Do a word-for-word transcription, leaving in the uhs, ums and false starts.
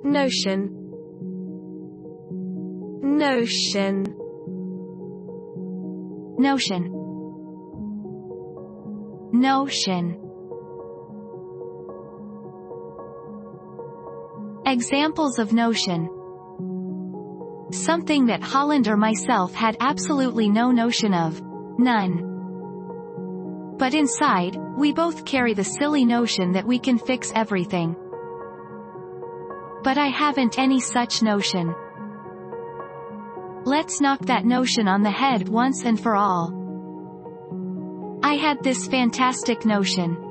Notion. Notion. Notion. Notion. Examples of notion. Something that Holland or myself had absolutely no notion of. None. But inside, we both carry the silly notion that we can fix everything. But I haven't any such notion. Let's knock that notion on the head once and for all. I had this fantastic notion.